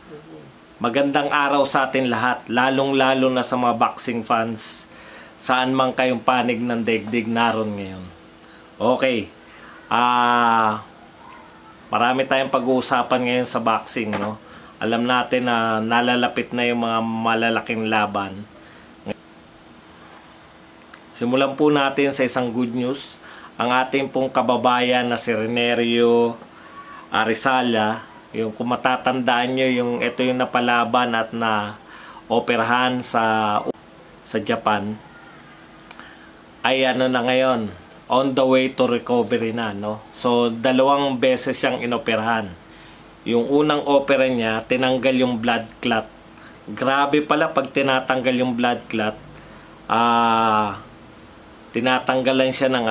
Magandang araw sa atin lahat, lalong-lalo na sa mga boxing fans, saan man kayong panig ng daigdig naroon ngayon. Okay, marami tayong pag-uusapan ngayon sa boxing, no? Alam natin na nalalapit na yung mga malalaking laban. Simulan po natin sa isang good news. Ang ating pong kababayan na si Renerio Arizala, yung kung matatandaan nyo, ito yung napalaban at na operahan sa Japan, ay ano na ngayon, on the way to recovery na, no? So, 2 beses siyang inoperahan. Yung unang opera niya, tinanggal yung blood clot. Grabe pala pag tinatanggal yung blood clot. Tinatanggalan siya ng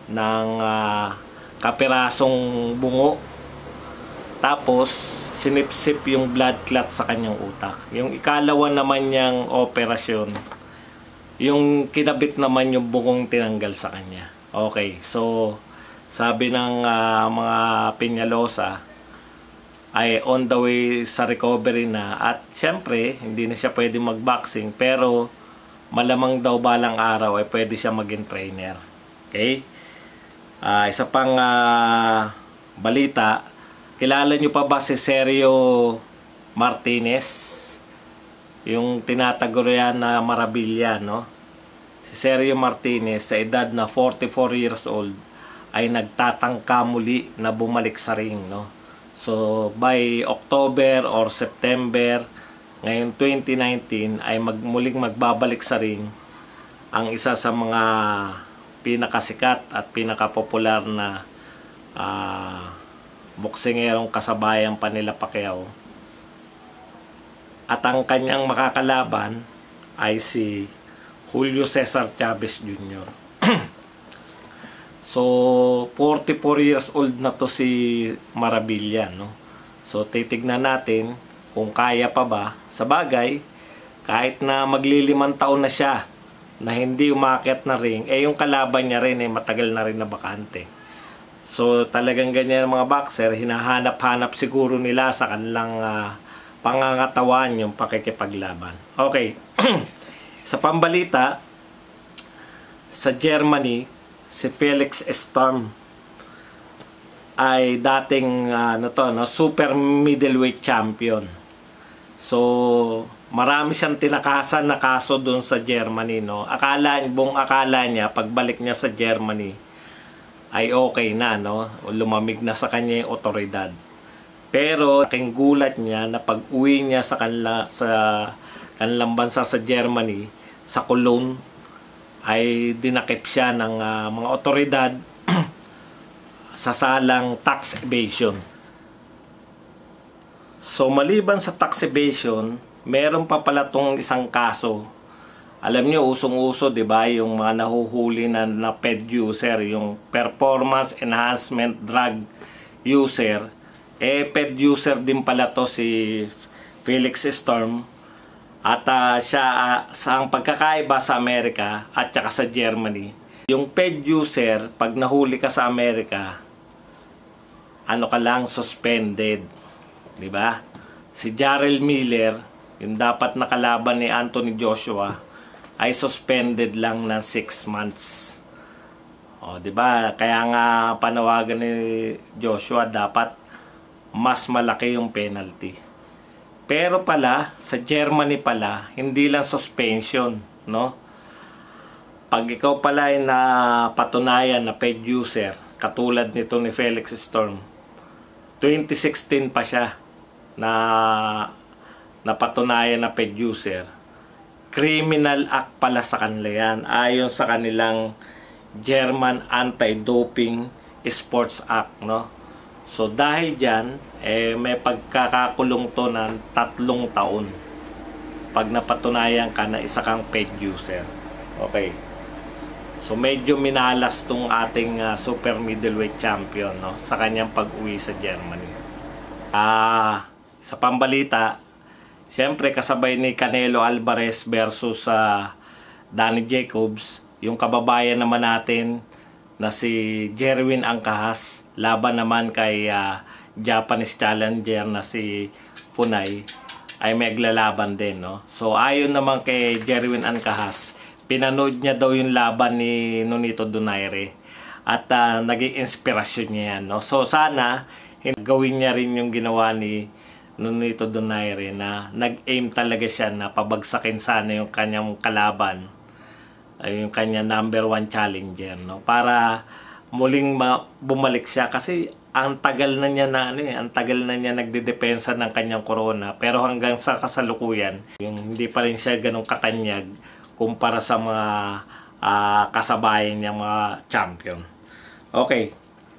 kapirasong bungo. Tapos, sinipsip yung blood clot sa kanyang utak. Yung ikalawa naman niyang operasyon, yung kinabit naman yung bungong tinanggal sa kanya. Okay, so, sabi ng mga Peñalosa, ay on the way sa recovery na. At syempre, hindi na siya pwede mag-boxing, pero malamang daw balang araw ay pwede siya maging trainer. Okay? Isa pang balita, kilala nyo pa ba si Sergio Martinez? Yung tinatagurian na Maravilla, no? Si Sergio Martinez, sa edad na 44 years old, ay nagtatangka muli na bumalik sa ring, no? So, by October or September, ngayon 2019, ay muling magbabalik sa ring ang isa sa mga pinakasikat at pinakapopular na boksingerong kasabayan pa nila Pacquiao. At ang kanyang makakalaban ay si Julio Cesar Chavez Jr. So, 44 years old na to si Maravilla, no? So, titignan natin kung kaya pa ba. Sa bagay, kahit na maglilimang taon na siya na hindi umakyat na ring, yung kalaban niya rin matagal na rin na bakante. So, talagang ganyan ang mga boxer, hinahanap-hanap siguro nila sa kanilang pangangatawan yung pakikipaglaban. Okay. Sa pambalita, sa Germany, si Felix Sturm ay dating super middleweight champion. So, marami siyang tinakasan na kaso doon sa Germany, no? Buong akala niya, pagbalik niya sa Germany, ay okay na, no? Lumamig na sa kanya yung otoridad. Pero, aking gulat niya na pag-uwi niya sa kanilang bansa sa Germany, sa Cologne, ay dinakip siya ng mga otoridad sa salang tax evasion. So, maliban sa tax evasion, meron pa pala tong isang kaso. Alam niyo, usong-uso, 'di ba, yung mga nahuhuli na PED user, yung performance enhancement drug user. PED user din pala to si Felix Sturm. At siya sa ang pagkakaiba sa Amerika at saka sa Germany, yung PED user, pag nahuli ka sa Amerika, ka lang, suspended, 'di ba? Si Jarrell Miller, yung dapat nakalaban ni Anthony Joshua, ay suspended lang ng 6 months. O, 'di ba? Kaya nga panawagan ni Joshua, dapat mas malaki yung penalty. Pero pala, sa Germany pala, hindi lang suspension, no? Pag ikaw pala ay napatunayan na PED user, katulad nito ni Felix Sturm, 2016 pa siya na napatunayan na PED user, criminal act pala sa kanila yan, ayon sa kanilang German Anti-Doping Sports Act, no? So, dahil dyan, may pagkakakulong to ng 3 taon pag napatunayan ka na isa kang PED user. Okay. So, medyo minalas tong ating super middleweight champion, no, sa kanyang pag-uwi sa Germany. Sa pambalita, siyempre kasabay ni Canelo Alvarez versus Danny Jacobs, yung kababayan naman natin na si Jerwin Angkahas, laban naman kay Japanese challenger na si Punay ay maglalaban din, no? So ayon naman kay Jerwin Ancahas, pinanood niya daw yung laban ni Nonito Donaire at naging inspirasyon niya yan, no? So sana gawin niya rin yung ginawa ni Nonito Donaire na nag-aim talaga siya na pabagsakin sana yung kanyang kalaban, ay yung kanyang number 1 challenger, no? Para muling bumalik siya kasi ang tagal na niya ang tagal na niya nagdedepensa ng kanyang corona, pero hanggang sa kasalukuyan yung hindi pa rin siya ganong katanyag kumpara sa mga kasabayan niyang mga champion. Okay.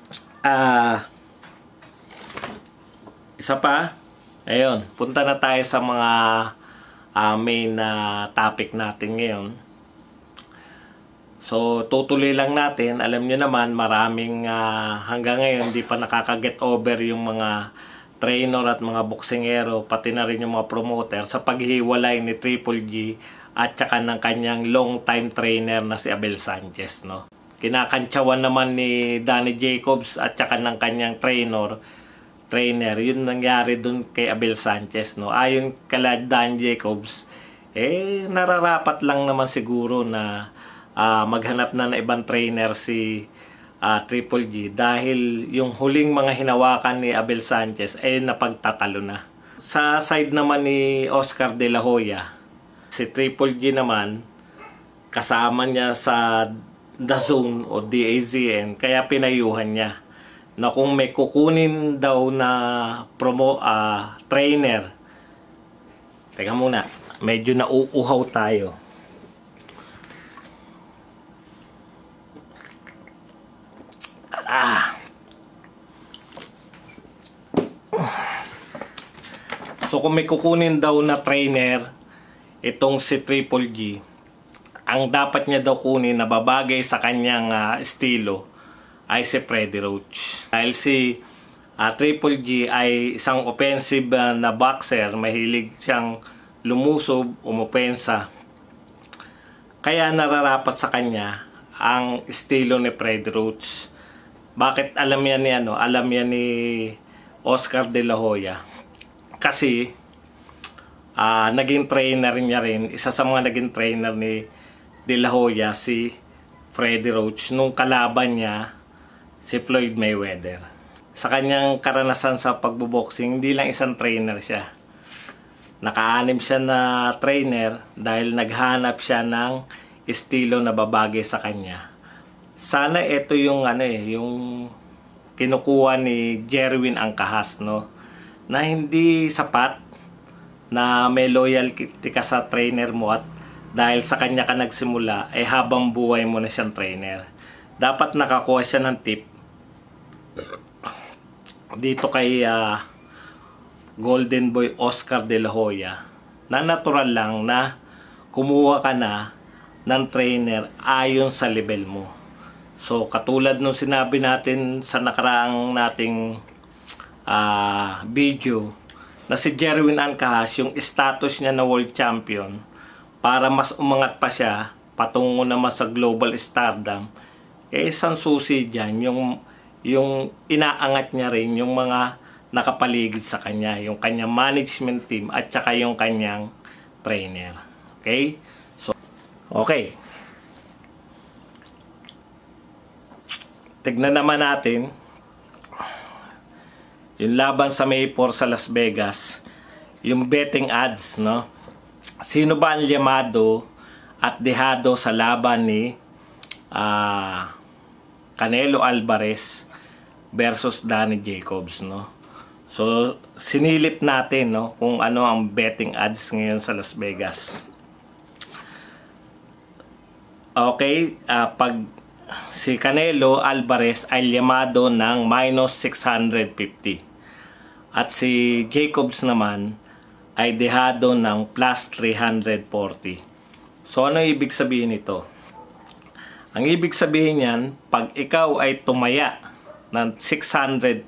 Isa pa. Ayun, punta na tayo sa mga main topic natin ngayon. So, tutuloy lang natin. Alam niyo naman, maraming hanggang ngayon di pa nakaka-get over yung mga trainer at mga boksingero, pati na rin yung mga promoter sa paghihiwalay ni Triple G at saka ng kanyang long-time trainer na si Abel Sanchez, no? Kinakantsawan naman ni Danny Jacobs at saka ng kanyang trainer, yun nangyari dun kay Abel Sanchez, no? Ayon kay Danny Jacobs, nararapat lang naman siguro na maghanap na ng ibang trainer si Triple G dahil yung huling mga hinawakan ni Abel Sanchez ay napagtatalo na. Sa side naman ni Oscar De La Hoya, si Triple G naman kasama niya sa DAZN o DAZN, kaya pinayuhan niya na kung may kukunin daw na trainer. Teka muna, medyo nauuhaw tayo. So kung may kukunin daw na trainer itong si Triple G, ang dapat niya daw kunin na babagay sa kanyang estilo ay si Freddie Roach. Dahil si Triple G ay isang offensive na boxer, mahilig siyang lumusob, umupensa. Kaya nararapat sa kanya ang estilo ni Freddie Roach. Bakit alam yan ni alam yan ni Oscar De La Hoya? Kasi naging trainer niya rin, isa sa mga naging trainer ni De La Hoya si Freddie Roach nung kalaban niya si Floyd Mayweather. Sa kanyang karanasan sa pagboboxing, hindi lang isang trainer siya. Naka-anim siya na trainer dahil naghanap siya ng estilo na babagay sa kanya. Sana ito yung yung kinukuha ni Jerwin Ancahas, no? Na hindi sapat na may loyalty ka sa trainer mo at dahil sa kanya ka nagsimula ay habang buhay mo na siyang trainer. Dapat nakakuha siya ng tip dito kay Golden Boy Oscar De La Hoya na natural lang na kumuha ka na ng trainer ayon sa level mo. So katulad nung sinabi natin sa nakaraang nating video na si Jerwin Ancahas, yung status niya na world champion, para mas umangat pa siya patungo naman sa global stardom, isang susi dyan yung inaangat niya rin yung mga nakapaligid sa kanya, yung kanyang management team at saka yung kanyang trainer. Okay? So, okay. Tignan naman natin yung laban sa May 4 sa Las Vegas, yung betting odds, no? Sino ba ang llamado at dehado sa laban ni Canelo Alvarez versus Danny Jacobs, no? So sinilip natin, no, kung ano ang betting odds ngayon sa Las Vegas. Okay, pag si Canelo Alvarez ay llamado ng -650 at si Jacobs naman ay dehado ng +340. So ano ibig sabihin nito? Ang ibig sabihin niyan, pag ikaw ay tumaya ng $650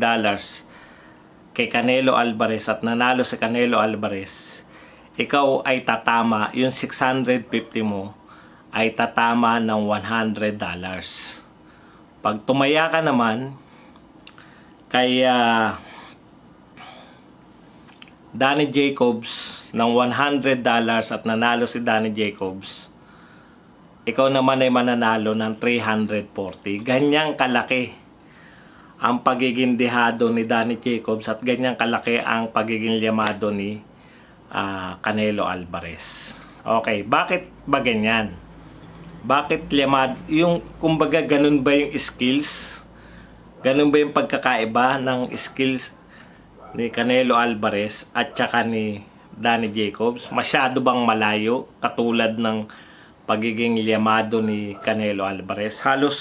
kay Canelo Alvarez at nanalo si Canelo Alvarez, ikaw ay tatama, yung 650 mo ay tatama ng $100. Pag tumaya ka naman kay Danny Jacobs ng $100 at nanalo si Danny Jacobs, ikaw naman ay mananalo ng 340. Ganyang kalaki ang pagiging dehado ni Danny Jacobs at ganyang kalaki ang pagiging liyamado ni Canelo Alvarez. Okay, bakit ba ganyan? Bakit liyamado? Yung kumbaga ganun ba yung skills? Ganun ba yung pagkakaiba ng skills ni Canelo Alvarez at saka ni Danny Jacobs? Masyado bang malayo katulad ng pagiging liyamado ni Canelo Alvarez?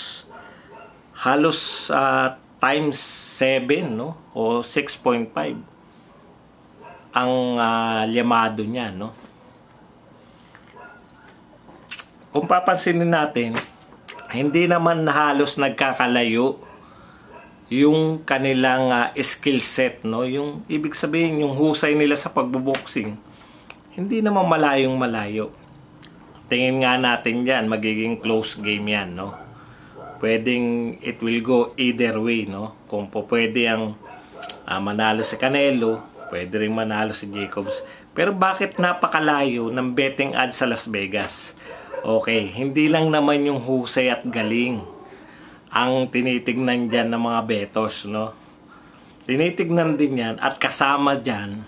Halos times 7, no? O 6.5 ang liyamado niya, no? Kung papansinin natin, hindi naman halos nagkakalayo yung kanilang skill set, no? Yung ibig sabihin, yung husay nila sa pagboboxing, hindi naman malayong malayo. Tingin nga natin yan, magiging close game yan, no? Pwedeng it will go either way, no? Kung po pwede ang manalo si Canelo, pwede rin manalo si Jacobs. Pero bakit napakalayo ng betting odds sa Las Vegas? Okay, hindi lang naman yung husay at galing ang tinitignan dyan ng mga bettors, no? Tinitignan din yan at kasama dyan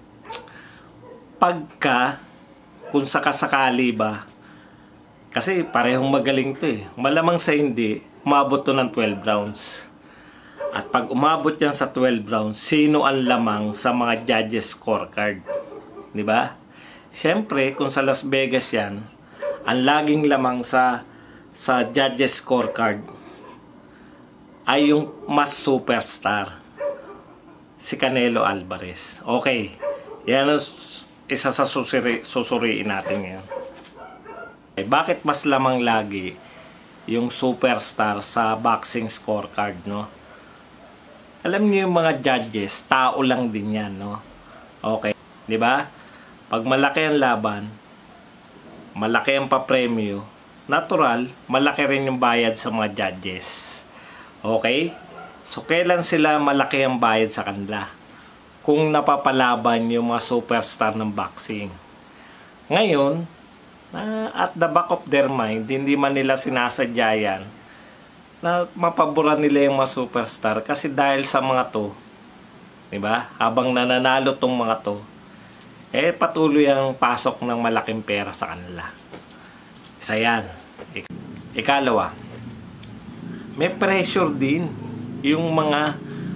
kung sakasakali ba, kasi parehong magaling to eh, malamang sa hindi umabot to ng 12 rounds. At pag umabot yan sa 12 rounds, sino ang lamang sa mga judges scorecard, di ba? Siyempre, kung sa Las Vegas yan, ang laging lamang sa judges scorecard ay yung mas superstar, si Canelo Alvarez. Okay, yan ang isa sa susuriin natin ngayon. Okay, bakit mas lamang lagi yung superstar sa boxing scorecard, no? Alam niyo yung mga judges, tao lang din yan, no? Okay, di ba? Pag malaki ang laban, malaki ang papremyo, natural, malaki rin yung bayad sa mga judges. Okay? So, kailan sila malaki ang bayad sa kanila? Kung napapalaban yung mga superstar ng boxing. Ngayon, at the back of their mind, hindi man nila sinasadya yan, na mapaboran nila yung mga superstar. Kasi dahil sa mga to, diba? Habang nananalo tong mga to, patuloy ang pasok ng malaking pera sa kanila. Isa yan. Ikalawa, may pressure din yung mga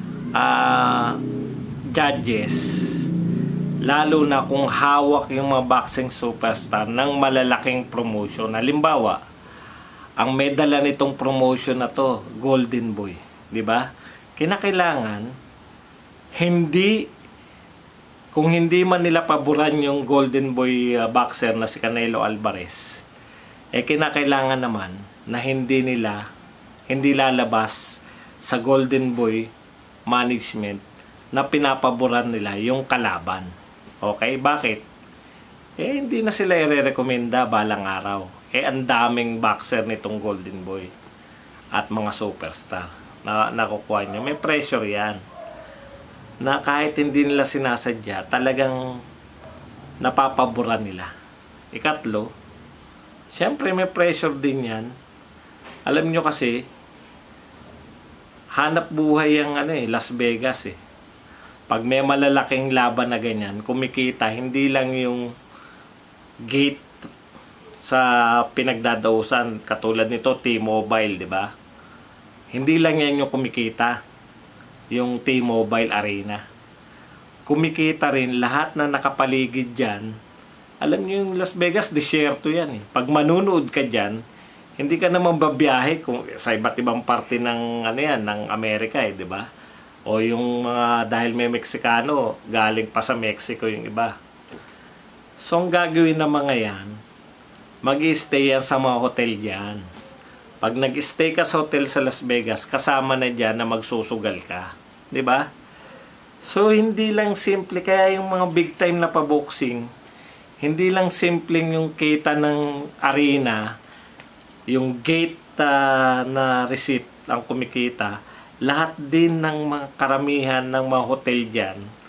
judges, lalo na kung hawak yung mga boxing superstar ng malalaking promotion. Halimbawa, ang medala nitong promotion na to, Golden Boy, di ba? Kinakailangan kung hindi man nila paboran yung Golden Boy boxer na si Canelo Alvarez, kinakailangan naman na hindi lalabas sa Golden Boy management na pinapaboran nila yung kalaban. Okay? Bakit? Hindi na sila i-rekomenda balang araw. Ang daming boxer nitong Golden Boy at mga superstar na nakukuha nyo. May pressure yan na kahit hindi nila sinasadya, talagang napapaboran nila. Ikatlo, syempre may pressure din yan. Alam nyo kasi, hanap buhay ang Las Vegas eh. Pag may malalaking laban na ganyan, kumikita hindi lang yung gate sa pinagdadausan, katulad nito T-Mobile, di ba? Hindi lang yan yung kumikita, yung T-Mobile Arena. Kumikita rin lahat na nakapaligid dyan. Alam niyo yung Las Vegas, disyerto yan eh. Pag manunood ka dyan, hindi ka naman babiyahe kung sa iba't ibang parte ng ng Amerika eh, di ba? O yung mga, dahil may Meksikano, galing pa sa Mexico yung iba. So ang gagawin ng mga yan, mag-i-stay yan sa mga hotel dyan. Pag nag-stay ka sa hotel sa Las Vegas, kasama na dyan na magsusugal ka, di ba? So hindi lang simple, kaya yung mga big time na pa-boxing, hindi lang simpleng yung kita ng arena, yung gate na receipt ang kumikita, lahat din ng mga karamihan ng mga hotel dyan,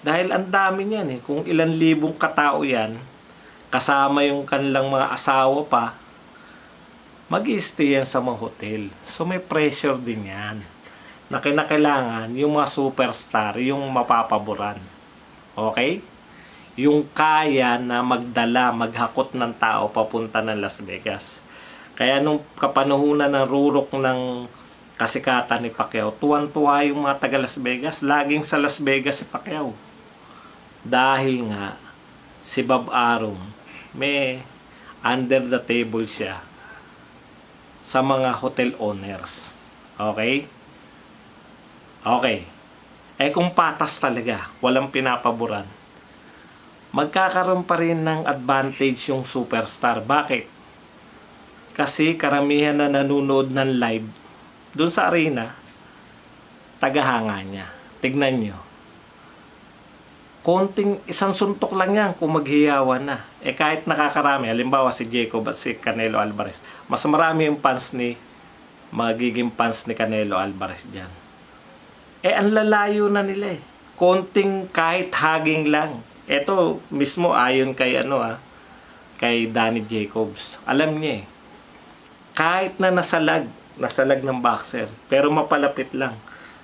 Dahil ang dami niyan kung ilan libong katao yan, kasama yung kanilang mga asawa pa, mag-i-stay yan sa mga hotel. So may pressure din yan na kinakailangan yung mga superstar yung mapapaboran. Okay? Yung kaya na magdala, maghakot ng tao papunta ng Las Vegas. Kaya nung kapanahunan ng rurok ng kasikatan ni Pacquiao, tuwan-tuwa yung mga taga Las Vegas. Laging sa Las Vegas si Pacquiao. Dahil nga, si Bob Arum, may under the table siya sa mga hotel owners. Okay? Okay. Kung patas talaga, walang pinapaboran, magkakaroon pa rin ng advantage yung superstar. Bakit? Kasi karamihan na nanonood ng live doon sa arena, tagahanga niya. Tignan nyo. Konting isang suntok lang yan kung maghiyawan na. Kahit nakakarami, halimbawa si Jacob at si Canelo Alvarez, mas marami yung magiging fans ni Canelo Alvarez dyan. Ang lalayo na nila konting kahit haging lang. Ito mismo ayon kay kay Danny Jacobs. Alam niya kahit na nasalag ng boxer, pero mapalapit lang.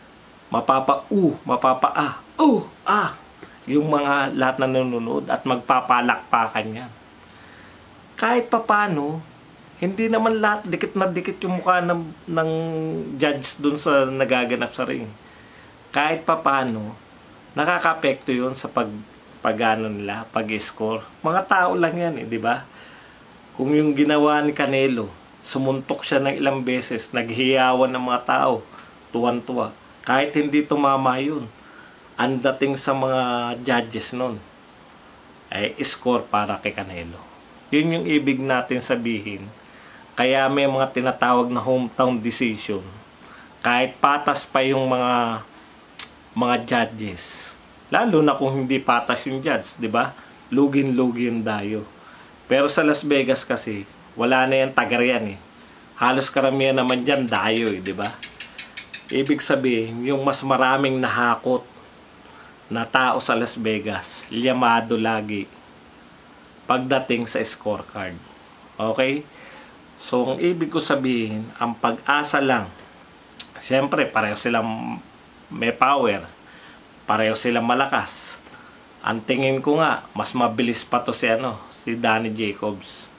Yung mga lahat na nanonood at magpapalakpakan yan. Kahit papano, hindi naman lahat dikit na dikit yung mukha ng judge dun sa nagaganap sa ring. Kahit papano, nakaka-apekto yun sa pag-score. Mga tao lang yan di ba? Kung yung ginawa ni Canelo, sumuntok siya ng ilang beses, naghiyawan ng mga tao, tuwan-tuwa. Kahit hindi tumama yun, ang dating sa mga judges nun, score para kay Canelo. Yun yung ibig natin sabihin. Kaya may mga tinatawag na hometown decision. Kahit patas pa yung mga judges, lalo na kung hindi patas yung judge, di ba? Lugin-lugi yung dayo. Pero sa Las Vegas kasi, wala na yan, tagar yan Halos karamihan naman dyan, dayo di ba? Ibig sabihin, yung mas maraming nahakot na tao sa Las Vegas, liyamado lagi pagdating sa scorecard. Okay? So, ang ibig ko sabihin, ang pag-asa lang, siyempre, pareho silang may power, pareho silang malakas. Ang tingin ko nga, mas mabilis pa to si Danny Jacobs.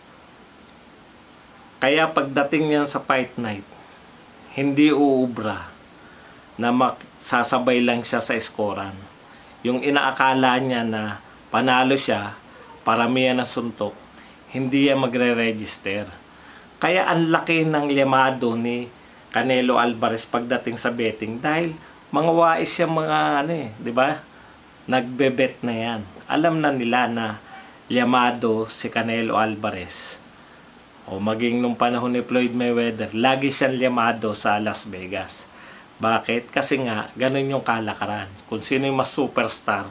Kaya pagdating niyan sa fight night, hindi uubra na sasabay lang siya sa skoran. Yung inaakala niya na panalo siya, paramihan ng suntok, hindi yan magre-register. Kaya ang laki ng liyamado ni Canelo Alvarez pagdating sa betting dahil mga wais siya mga di ba? Nagbe-bet na yan. Alam na nila na liyamado si Canelo Alvarez. O maging nung panahon ni Floyd Mayweather, lagi siyang liyamado sa Las Vegas. Bakit? Kasi nga, ganun yung kalakaran. Kung sino yung mas superstar,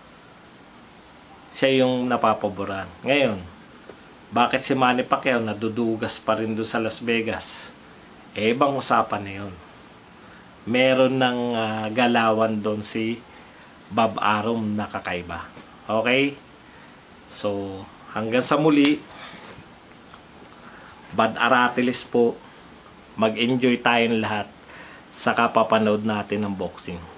siya yung napapaboran. Ngayon, bakit si Manny Pacquiao nadudugas pa rin doon sa Las Vegas? Ibang usapan na yun. Meron ng galawan doon si Bob Arum na kakaiba. Okay? So, hanggang sa muli, Bad Aratilis po. Mag-enjoy tayong lahat sa kapapanood natin ng boxing.